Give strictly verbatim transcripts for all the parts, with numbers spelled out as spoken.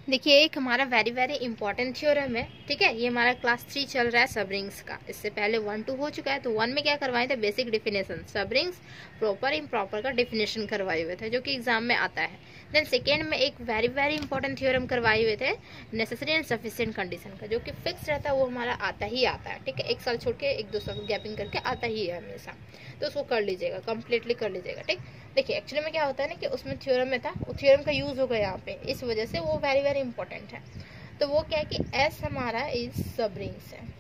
देखिए एक हमारा वेरी वेरी इंपॉर्टेंट थ्योरम है, ठीक है। ये हमारा क्लास थ्री चल रहा है सब रिंग्स का। इससे पहले वन टू हो चुका है, तो वन में क्या करवाए थे, basic definition, subrings proper improper का डिफिनेशन करवाए हुए थे, जो कि एग्जाम में आता है। देन सेकेंड में एक वेरी वेरी इंपॉर्टेंट थ्योरम करवाए हुए थे नेसेसरी एंड सफिशिएंट कंडीशन का, जो कि फिक्स रहता है, वो हमारा आता ही आता है, ठीक है। एक साल छोड़ के एक दो साल गैपिंग करके आता ही है हमेशा, तो उसको कर लीजिएगा, कंप्लीटली कर लीजिएगा, ठीक। देखिए एक्चुअली में क्या होता है ना कि उसमें थ्योरम में था, वो थ्योरम का यूज होगा यहाँ पे, इस वजह से वो वेरी वेरी इंपॉर्टेंट है। तो वो क्या है कि एस हमारा इज सब रिंग्स है।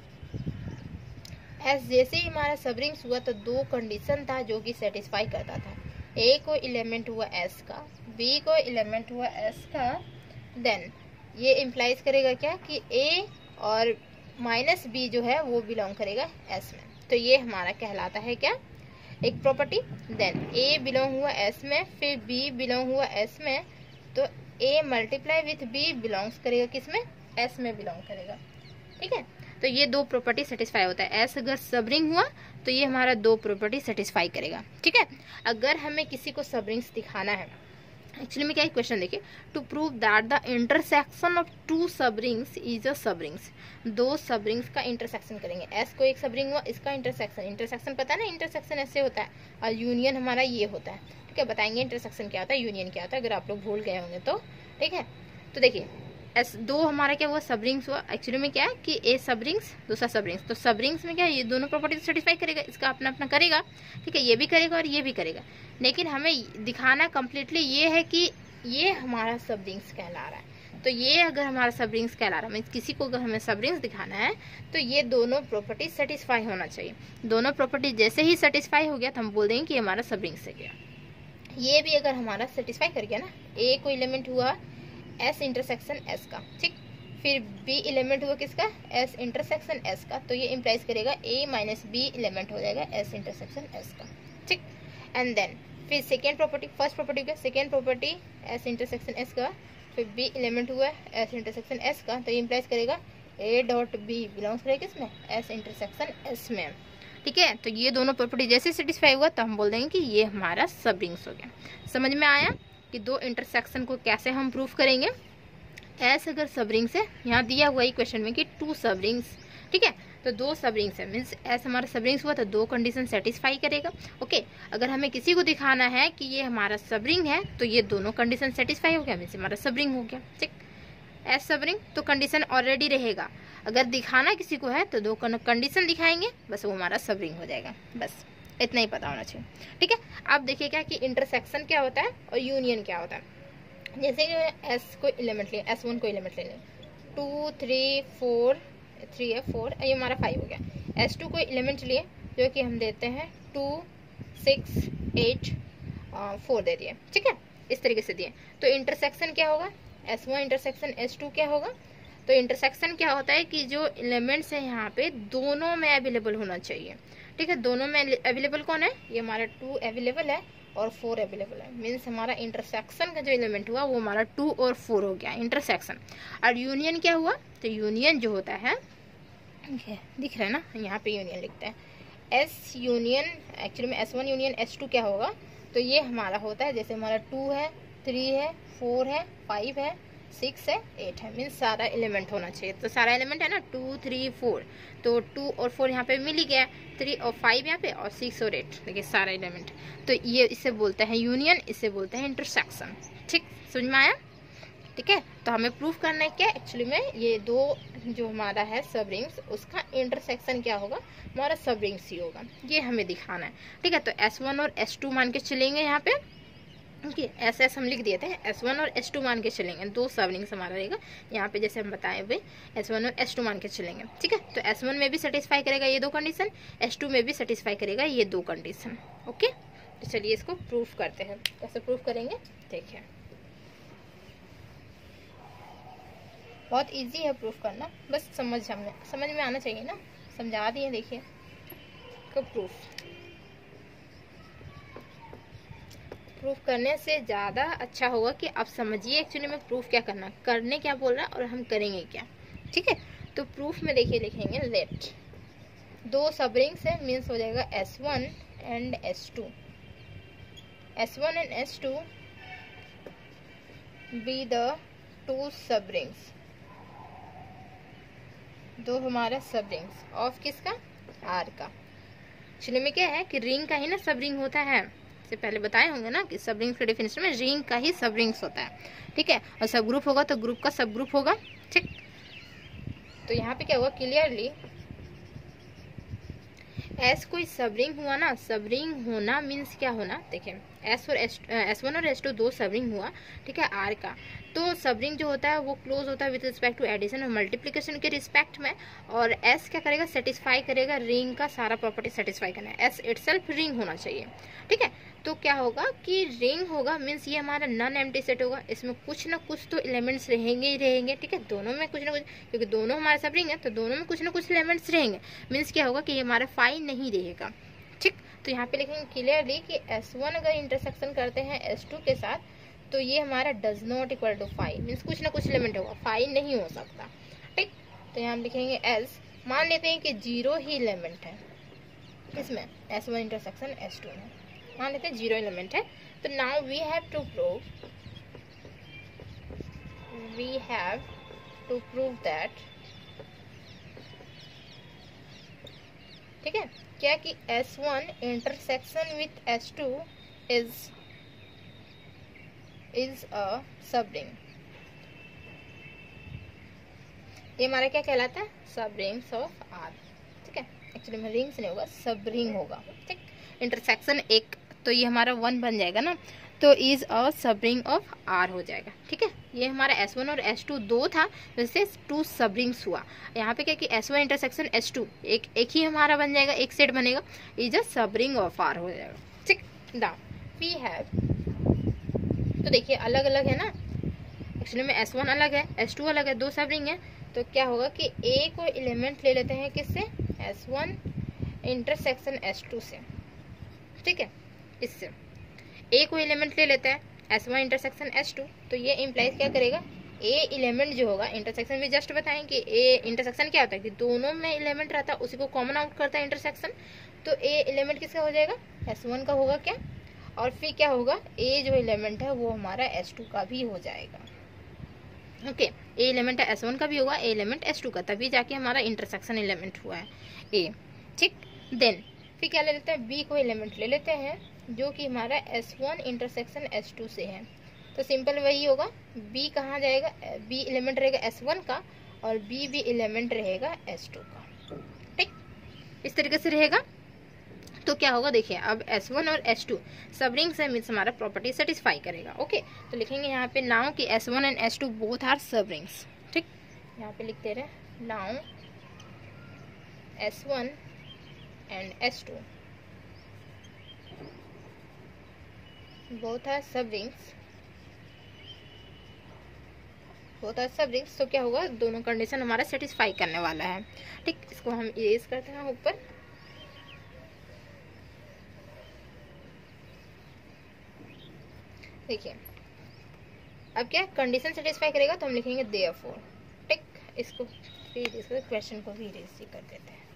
एस जैसे ही हमारा सब रिंग्स हुआ तो दो कंडीशन था जो कि सेटिस्फाई करता था। ए को एलिमेंट हुआ एस का, बी को एलिमेंट हुआ एस का, देन ये इम्प्लाइज करेगा क्या कि ए और माइनस बी जो है वो बिलोंग करेगा एस में। तो ये हमारा कहलाता है क्या, एक प्रॉपर्टी। देन ए बिलोंग हुआ एस में, फिर बी बिलोंग हुआ एस में, तो A multiply with B belongs करेगा किसमें, एस में बिलोंग करेगा, ठीक है। तो ये दो प्रॉपर्टी सेटिस्फाई होता है। एस अगर सब रिंग हुआ तो ये हमारा दो प्रॉपर्टी सेटिस्फाई करेगा, ठीक है। अगर हमें किसी को सब रिंग्स दिखाना है, एक्चुअली में क्या है क्वेश्चन देखिए, to prove that the intersection of two सब रिंग्स इज अ सब रिंग्स। दो सब रिंग्स का इंटरसेक्शन करेंगे, एस को एक सब रिंग हुआ, इसका इंटरसेक्शन, इंटरसेक्शन पता है ना, इंटरसेक्शन ऐसे होता है, और यूनियन हमारा ये होता है, ठीक है। बताएंगे इंटरसेक्शन क्या होता है, यूनियन क्या होता है, अगर आप लोग भूल गए होंगे तो, ठीक है। तो देखिए एस दो हमारा क्या हुआ, सब रिंग्स हुआ। एक्चुअली में क्या है कि ए सब रिंग्स, दूसरा सब रिंग्स, तो सब रिंग्स में क्या है, ये दोनों प्रॉपर्टी सेटिस्फाई करेगा, इसका अपना अपना करेगा, ठीक है। ये भी करेगा और ये भी करेगा, लेकिन हमें दिखाना कंप्लीटली ये है कि ये हमारा सब रिंग्स कहला रहा है। तो ये अगर हमारा सब रिंग्स कहला रहा है, किसी को अगर हमें सब रिंग्स दिखाना है, तो ये दोनों प्रॉपर्टी सेटिस्फाई होना चाहिए। दोनों प्रॉपर्टी जैसे ही सेटिस्फाई हो गया तो हम बोल देंगे कि हमारा सब रिंग्स है गया। ये भी अगर हमारा सेटिस्फाई कर गया ना, ए को एलिमेंट हुआ एस इंटरसेक्शन एस का, ठीक, फिर बी एलिमेंट हुआ किसका, एस इंटरसेक्शन एस का, तो ये इम्प्लाइज करेगा ए माइनस बी एलिमेंट हो जाएगा एस इंटरसेक्शन एस का, ठीक। एंड देन फिर सेकेंड प्रॉपर्टी, फर्स्ट प्रॉपर्टी का second property S intersection S का, फिर बी एलिमेंट हुआ एस इंटरसेक्शन एस का, तो ये इम्प्लाइज करेगा ए डॉट बी बिलोंग्स करेगा किसमें, एस इंटरसेक्शन एस में, ठीक है। तो ये दोनों प्रॉपर्टी जैसे सेटिस्फाई हुआ तो हम बोल देंगे कि ये हमारा सब रिंग्स हो गया। समझ में आया कि दो इंटरसेक्शन को कैसे हम प्रूफ करेंगे। एस अगर सब रिंग्स है, यहाँ दिया हुआ ही क्वेश्चन में कि टू सब रिंग्स, ठीक है, तो दो सब रिंग्स है, मीन्स एस हमारा सब रिंग्स हुआ तो दो कंडीशन सेटिस्फाई करेगा, ओके। अगर हमें किसी को दिखाना है कि ये हमारा सब रिंग है, तो ये दोनों कंडीशन सेटिस्फाई हो गया, मीन्स हमारा सब रिंग हो गया, ठीक। एस सब रिंग तो कंडीशन ऑलरेडी रहेगा, अगर दिखाना किसी को है तो दो कंडीशन दिखाएंगे, बस वो हमारा सब रिंग हो जाएगा, बस इतना ही पता होना चाहिए, ठीक है। अब देखिए क्या कि इंटरसेक्शन क्या होता है और यूनियन क्या होता है। जैसे कि एस को एलिमेंट ले, एस वन को एलिमेंट ले लें, टू थ्री फोर, थ्री है फोर, ये हमारा फाइव हो गया। एस टू को एलिमेंट लिए जो कि हम देते हैं टू सिक्स एट फोर दे दिए, ठीक है, इस तरीके से दिए। तो इंटरसेक्शन क्या होगा, S one intersection S two क्या होगा। तो इंटरसेक्शन क्या होता है कि जो एलिमेंट्स है यहाँ पे दोनों में अवेलेबल होना चाहिए, ठीक है। दोनों में अवेलेबल कौन है, ये हमारा टू अवेलेबल है और फोर अवेलेबल है, मीन्स हमारा इंटरसेक्शन का जो एलिमेंट हुआ वो हमारा टू और फोर हो गया इंटरसेक्शन। और यूनियन क्या हुआ, तो यूनियन जो होता है, दिख रहा है ना यहाँ पे यूनियन लिखते हैं, एस यूनियन, एक्चुअली में S one union S two क्या होगा, तो ये हमारा होता है जैसे हमारा टू है, थ्री है, फोर है, फाइव है, सिक्स है, एट है, मीन्स सारा एलिमेंट होना चाहिए। तो सारा एलिमेंट है ना, टू थ्री फोर, तो टू और फोर यहाँ पे मिल ही गया, थ्री और फाइव यहाँ पे, और सिक्स और एट, देखिए सारा एलिमेंट। तो ये इसे बोलते हैं यूनियन, इसे बोलते हैं इंटरसेक्शन, ठीक, समझ में आया, ठीक है। तो हमें प्रूफ करना है क्या, एक्चुअली में ये दो जो हमारा है सब रिंग्स, उसका इंटरसेक्शन क्या होगा, हमारा सब रिंग्स ही होगा, ये हमें दिखाना है, ठीक है। तो एस वन और एस टू मान के चलेंगे यहाँ पे, ओके, एस एस हम लिख दिए थे, एस वन और एस टू मान के चलेंगे, दो सब रिंग्स हमारा रहेगा यहाँ पे जैसे हम बताए हुए, एस वन और एस टू मान के चलेंगे, ठीक है। तो एस वन में भी सेटिस्फाई करेगा ये दो कंडीशन, एस टू में भी सेटिस्फाई करेगा ये दो कंडीशन, ओके। तो चलिए इसको प्रूफ करते हैं, कैसे प्रूफ करेंगे देखिए, बहुत इजी है प्रूफ करना, बस समझ हमें समझ में आना चाहिए ना, समझा दिए, देखिए को प्रूफ प्रूफ करने से ज़्यादा अच्छा होगा कि आप समझिए एक्चुअली में प्रूफ क्या करना, करने क्या बोल रहा है और हम करेंगे क्या, ठीक है। तो प्रूफ में देखिए लिखेंगे लेट दो सब रिंग्स है, मीन्स हो जाएगा S one and S two, S one and S two be the two सब रिंग्स, दो हमारा सब रिंग्स ऑफ किसका, आर का। एक्चुअली में क्या है कि रिंग का ही ना सब रिंग होता है, इससे पहले बताए होंगे ना कि सब रिंग्स के डेफिनेशन में रिंग का ही सब रिंग्स होता है, ठीक है। और सब ग्रुप होगा तो ग्रुप का सब ग्रुप होगा, ठीक। तो यहाँ पे क्या हुआ क्लियरली, एस कोई सब रिंग हुआ ना, सब रिंग होना मीन्स क्या होना, देखिए एस और एस एस वन और एस टू दो सब रिंग हुआ, ठीक है, आर का। तो सब रिंग जो होता है वो क्लोज होता है विद रिस्पेक्ट टू एडिशन और मल्टीप्लिकेशन के रिस्पेक्ट में, और एस क्या करेगा, सेटिस्फाई करेगा रिंग का सारा प्रॉपर्टी सेटिस्फाई करना है, एस इटसेल्फ रिंग होना चाहिए, ठीक है। तो क्या होगा कि रिंग होगा मीन्स ये हमारा नॉन एम्प्टी सेट होगा, इसमें कुछ ना कुछ तो एलिमेंट्स रहेंगे ही रहेंगे, ठीक है, दोनों में कुछ ना कुछ, क्योंकि दोनों हमारे सब रिंग है तो दोनों में कुछ ना कुछ एलिमेंट्स रहेंगे, मीन्स क्या होगा कि ये हमारा फाई नहीं रहेगा, ठीक। तो यहाँ पे लिखेंगे क्लियरली कि एस वन अगर इंटरसेक्शन करते हैं एस टू के साथ तो ये हमारा does not equal to five, means कुछ ना कुछ एलिमेंट होगा, फाइव नहीं हो सकता, ठीक। तो यहाँ हम लिखेंगे एस, मान लेते हैं कि जीरो ही एलिमेंट है इसमें, S one intersection S two में मान लेते हैं जीरो एलिमेंट है। तो now we have to prove we have to prove that, ठीक है, क्या कि S one intersection with S two is is a sub ring. ये हमारा क्या कहलाता है, सब रिंग्स ऑफ आर, ठीक है। एक्चुअली में रिंग्स नहीं होगा, सब रिंग होगा, ठीक। इंटरसेक्शन एक, तो ये हमारा वन बन जाएगा ना, तो is a sub ring of are हो जाएगा, ठीक है। ये हमारा एस वन और एस टू दो था, वैसे टू सब रिंग्स हुआ। यहाँ पे क्या कि S one intersection S two एक एक ही हमारा बन जाएगा, एक सेट बनेगा, is a sub ring of are हो जाएगा, ठीक। नाउ वी हैव, तो देखिए अलग अलग है ना, एक्चुअली में एस वन अलग है, एस टू अलग है, दो सब रिंग है। तो क्या होगा कि ए को एलिमेंट ले लेते हैं किससे, S one intersection S two से, ठीक है। इससे ए को एलिमेंट ले लेता है S one intersection S two, तो ये इम्प्लाइज क्या करेगा, ए एलिमेंट जो होगा, इंटरसेक्शन भी जस्ट बताएं कि ए इंटरसेक्शन क्या होता है कि दोनों में एलिमेंट रहता है, उसी को कॉमन आउट करता है इंटरसेक्शन। तो ए एलिमेंट किसका हो जाएगा, एस वन का होगा क्या, और फिर क्या होगा, ए जो एलिमेंट है वो हमारा एस टू का भी हो जाएगा, okay. A element S one का भी होगा, ए एलिमेंट एस टू का, तभी जाके हमारा इंटरसेक्शन एलिमेंट हुआ है ए, ठीक। देन फिर क्या ले लेते हैं, बी को एलिमेंट ले लेते हैं जो कि हमारा S one intersection S two से है। तो सिंपल वही होगा, बी कहाँ जाएगा, बी एलिमेंट रहेगा एस वन का और बी भी एलिमेंट रहेगा एस टू का, ठीक, इस तरीके से रहेगा। तो क्या होगा, देखिए अब एस वन और एस टू सब रिंग्स है, मीन्स हमारा प्रॉपर्टी सेटिस्फाई करेगा, ओके। तो लिखेंगे यहाँ पे नाउ कि S one and S two both are sub rings, ठीक। यहाँ पे लिखते रहे now S one and S two both are sub rings, both are sub rings. तो क्या होगा, दोनों कंडीशन हमारा सेटिस्फाई करने वाला है, ठीक। इसको हम इरेज करते हैं ऊपर, देखिए अब क्या कंडीशन सेटिस्फाई करेगा, तो हम लिखेंगे देयरफॉर, ठीक। इसको फिर इसको क्वेश्चन को भी इरेज कर देते हैं,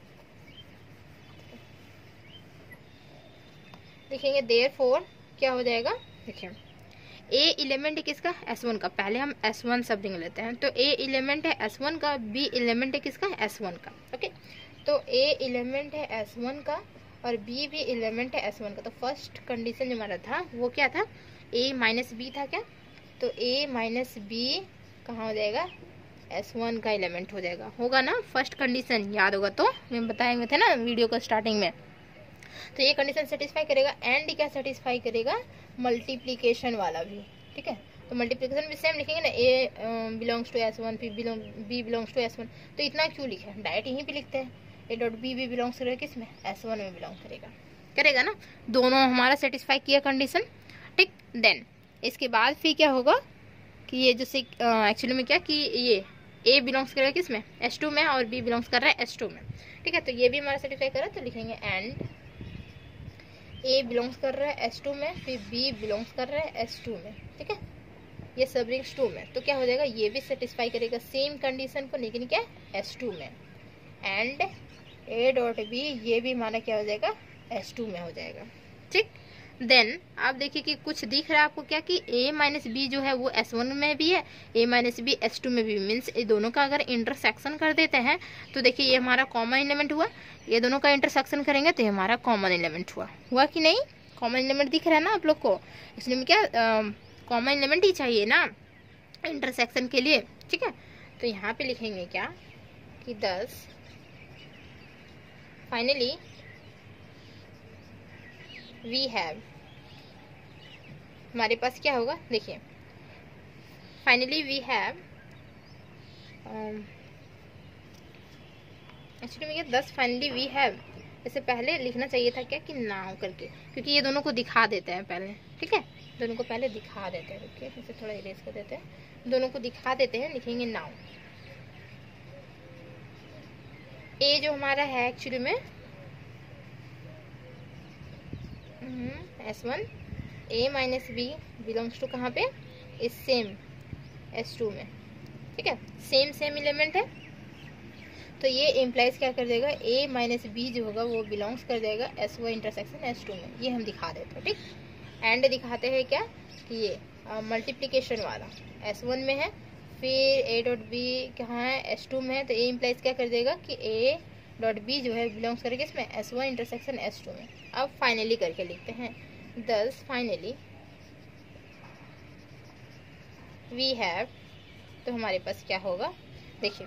लिखेंगे देयरफॉर क्या हो जाएगा, देखिए ए एलिमेंट है किसका, एस वन का, पहले हम एस वन सब रिंग लेते हैं, तो ए एलिमेंट है एस वन का, बी एलिमेंट है किसका, एस वन का, ओके। तो ए एलिमेंट है एस वन का और बी भी एलिमेंट है एस वन का। तो फर्स्ट कंडीशन जो हमारा था वो क्या था, ए माइनस बी था क्या, तो ए माइनस बी कहाँ हो जाएगा, एस वन का एलिमेंट हो जाएगा, होगा ना फर्स्ट कंडीशन, याद होगा तो मैं बताए हुए थे ना वीडियो को स्टार्टिंग में। तो ये कंडीशन सेटिस्फाई करेगा, एंड क्या सेटिस्फाई करेगा, मल्टीप्लिकेशन वाला भी, ठीक है। तो मल्टीप्लिकेशन भी सेम लिखेंगे ना, a belongs to S one, b belongs to S one, तो इतना क्यों लिखे, डायरेक्ट यहीं पे लिखते हैं, ए डॉट बी भी बिलोंग्स करेगा किस में, एस वन में बिलोंग करेगा, करेगा ना, दोनों हमारा सेटिस्फाई किया कंडीशन, ठीक। देन इसके बाद फिर क्या होगा कि ये जो एक्चुअली में क्या कि ये ए बिलोंग्स करेगा किस में, एस टू में, और बी बिलोंग्स कर रहा है एस टू में, ठीक है। तो ये भी हमारा सेटिस्फाई कर रहा है, तो लिखेंगे एंड ए बिलोंग्स कर रहा है एस टू में, फिर बी बिलोंग्स कर रहा है एस टू में, ठीक है, ये सब रिंग्स टू में। तो क्या हो जाएगा, ये भी सेटिस्फाई करेगा सेम कंडीशन को, लेकिन क्या एस टू में, एंड ए डॉट बी ये भी हमारा क्या हो जाएगा, एस टू में हो जाएगा, ठीक। देन आप देखिए कि कुछ दिख रहा है आपको क्या कि a माइनस बी जो है वो एस वन में भी है, a minus b S two में भी, मीन्स ये दोनों का अगर इंटरसेक्शन कर देते हैं तो देखिए ये हमारा कॉमन एलिमेंट हुआ, ये दोनों का इंटरसेक्शन करेंगे तो ये हमारा कॉमन एलिमेंट हुआ। हुआ कि नहीं? कॉमन एलिमेंट दिख रहा है ना आप लोग को, इसलिए क्या कॉमन एलिमेंट ही चाहिए ना इंटरसेक्शन के लिए, ठीक है। तो यहाँ पे लिखेंगे क्या कि दस फाइनली वी हैव, हमारे पास क्या होगा देखिए, फाइनली वी हैव, एक्चुअली में क्या दस फाइनली वी हैव, इससे पहले लिखना चाहिए था क्या कि नाउ करके, क्योंकि ये दोनों को दिखा देते हैं पहले, ठीक है, दोनों को पहले दिखा देते हैं। रुकिए इसे थोड़ा इरेज कर देते हैं, दोनों को दिखा देते हैं, लिखेंगे नाउ। ए जो हमारा है एक्चुअली में S one, a minus b belongs to कहाँ पे, इस सेम एस टू में, ठीक है, सेम सेम एलिमेंट है। तो ये इम्प्लाइज क्या कर देगा, a माइनस बी जो होगा वो बिलोंग्स कर देगा S one intersection S two में, ये हम दिखा देते हैं, ठीक। एंड दिखाते हैं क्या कि ये मल्टीप्लिकेशन uh, वाला एस वन में है, फिर a डॉट बी कहाँ है, एस टू में है, तो a इम्प्लाइज क्या कर देगा कि a डॉट बी जो है बिलोंग्स करेगा इसमें S one intersection S two में। अब फाइनली करके लिखते हैं, दस फाइनली वी हैव, तो हमारे पास क्या होगा देखिए,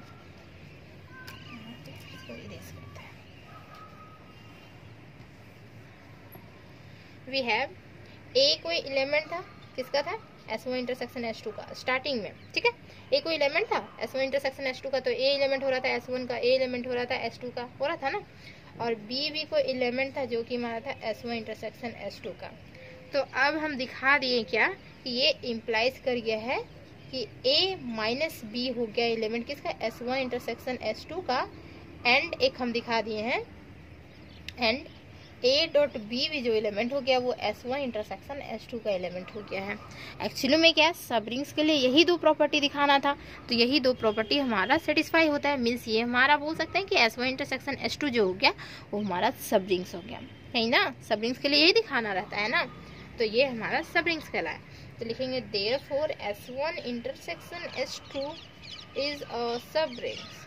वी हैव ए कोई एलिमेंट था, किसका था, S one intersection S two का स्टार्टिंग में, ठीक है, ए कोई एलिमेंट था S one intersection S two का, तो ए एलिमेंट हो रहा था एस वन का, ए एलिमेंट हो रहा था एस टू का, हो रहा था ना, और बी भी कोई एलिमेंट था जो कि हमारा था S one intersection S two का। तो अब हम दिखा दिए क्या कि ये इम्प्लाइज कर गया है कि a माइनस बी हो गया एलिमेंट किसका, S one intersection S two का, एंड एक हम दिखा दिए हैं एंड a डॉट बी भी जो एलिमेंट हो गया वो S one intersection S two का एलिमेंट हो गया है। एक्चुअली में क्या सब रिंग्स के लिए यही दो प्रॉपर्टी दिखाना था, तो यही दो प्रॉपर्टी हमारा सेटिस्फाई होता है, मीन्स ये हमारा बोल सकते हैं कि S one intersection S two जो हो गया वो हमारा सब रिंग्स हो गया, नहीं ना, सब रिंग्स के लिए यही दिखाना रहता है ना, तो ये हमारा सब रिंग्स कहलाए। तो लिखेंगे therefore S one intersection S two is a सब rings,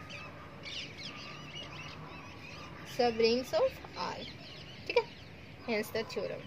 sub rings of R, ठीक है, हेंस द थ्योरम।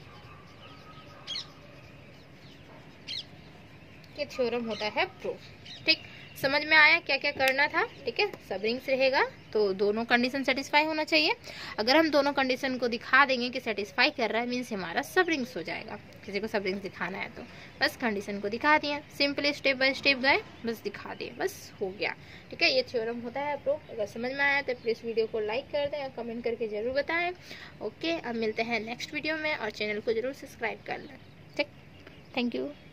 ये थ्योरम होता है प्रूफ, ठीक। समझ में आया क्या क्या करना था, ठीक है। सब रिंग्स रहेगा तो दोनों कंडीशन सेटिस्फाई होना चाहिए, अगर हम दोनों कंडीशन को दिखा देंगे कि सेटिस्फाई कर रहा है मीन्स हमारा सब रिंग्स हो जाएगा। किसी को सब रिंग्स दिखाना है तो बस कंडीशन को दिखा दिया, सिंपली स्टेप बाय स्टेप गए, बस दिखा दिए, बस हो गया, ठीक है। ये थ्योरम होता है प्रूफ। अगर समझ में आया तो प्लीज़ वीडियो को लाइक कर दें और कमेंट करके जरूर बताएं। ओके, अब मिलते हैं नेक्स्ट वीडियो में और चैनल को जरूर सब्सक्राइब कर लें, ठीक। Thank you.